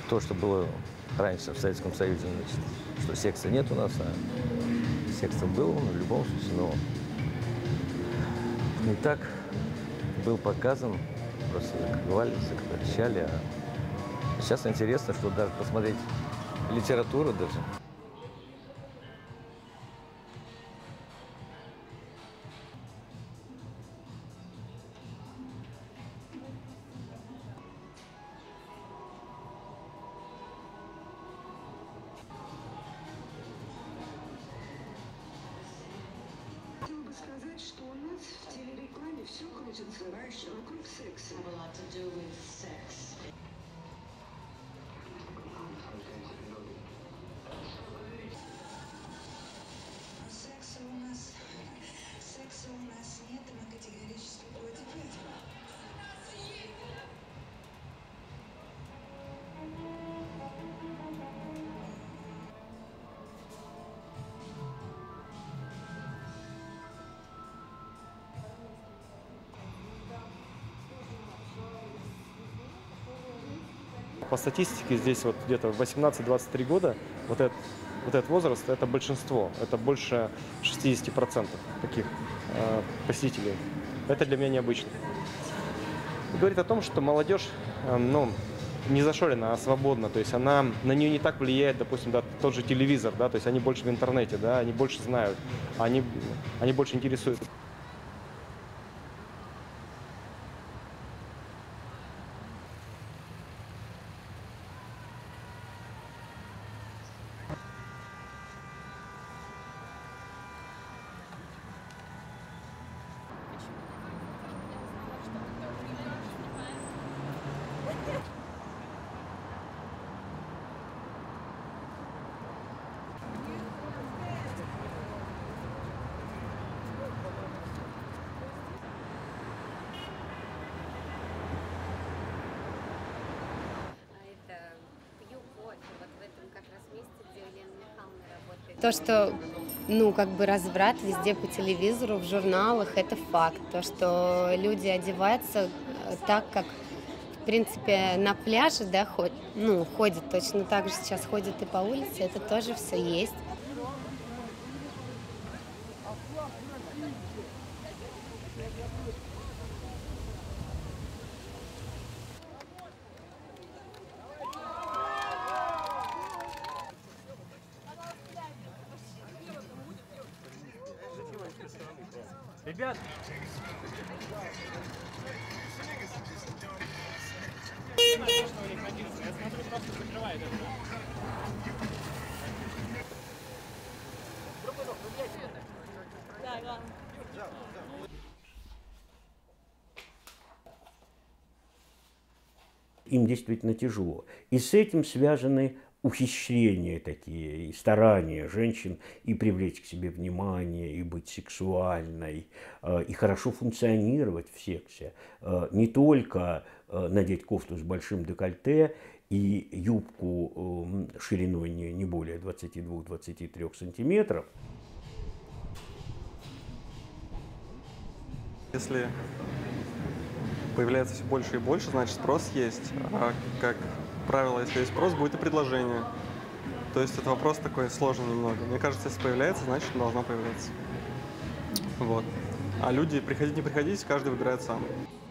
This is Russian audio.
то, что было раньше в Советском Союзе, значит, что секса нет у нас, а секс был он в любом случае, но не так был показан, просто закричали. А сейчас интересно, что даже посмотреть литературу даже. Хотела бы сказать, что у нас в телерекламе все крутится вокруг секса. Секса у нас нет, и мы категорически против этого. По статистике здесь вот где-то 18-23 года вот этот возраст – это большинство, это больше 60% таких посетителей. Это для меня необычно. И говорит о том, что молодежь, не зашорена, а свободна, то есть на нее не так влияет, допустим, да, тот же телевизор, да, то есть они больше в интернете, да, они больше знают, они больше интересуются. То, что, как бы разврат везде по телевизору, в журналах, это факт. То, что люди одеваются так, как, в принципе, на пляже, да, ходят точно так же сейчас ходят и по улице, это тоже все есть. Ребят! Им действительно тяжело. И с этим связаны ухищрения такие, и старания женщин и привлечь к себе внимание, и быть сексуальной, и хорошо функционировать в сексе. Не только надеть кофту с большим декольте и юбку шириной не более 22-23 сантиметров. Если появляется все больше и больше, значит спрос есть. А как правило, если есть спрос, будет и предложение. То есть это вопрос такой сложный немного. Мне кажется, если появляется, значит должно появляться. Вот. А люди, приходить, не приходить, каждый выбирает сам.